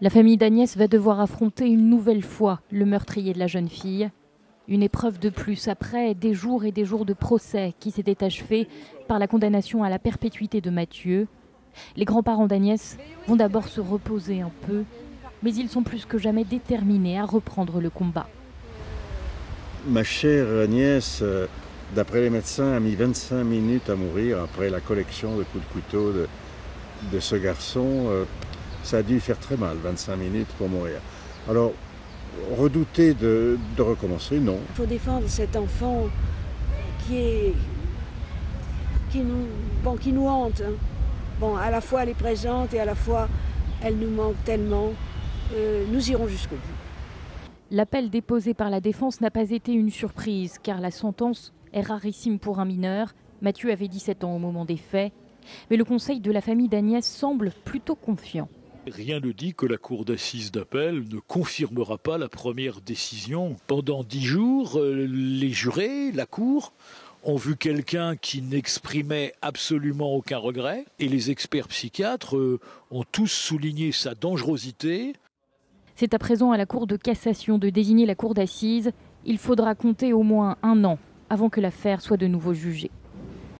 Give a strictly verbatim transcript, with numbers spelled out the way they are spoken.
La famille d'Agnès va devoir affronter une nouvelle fois le meurtrier de la jeune fille. Une épreuve de plus après des jours et des jours de procès qui s'étaient achevés par la condamnation à la perpétuité de Mathieu. Les grands-parents d'Agnès vont d'abord se reposer un peu, mais ils sont plus que jamais déterminés à reprendre le combat. Ma chère Agnès, d'après les médecins, a mis vingt-cinq minutes à mourir après la collection de coups de couteau de, de ce garçon. Ça a dû faire très mal, vingt-cinq minutes pour mourir. Alors, redouter de, de recommencer, non. Il faut défendre cet enfant qui, est, qui, nous, bon, qui nous hante. Hein. Bon, à la fois elle est présente et à la fois elle nous manque tellement. Euh, nous irons jusqu'au bout. L'appel déposé par la défense n'a pas été une surprise, car la sentence est rarissime pour un mineur. Mathieu avait dix-sept ans au moment des faits. Mais le conseil de la famille d'Agnès semble plutôt confiant. Rien ne dit que la cour d'assises d'appel ne confirmera pas la première décision. Pendant dix jours, les jurés, la cour, ont vu quelqu'un qui n'exprimait absolument aucun regret. Et les experts psychiatres ont tous souligné sa dangerosité. C'est à présent à la Cour de cassation de désigner la cour d'assises. Il faudra compter au moins un an avant que l'affaire soit de nouveau jugée.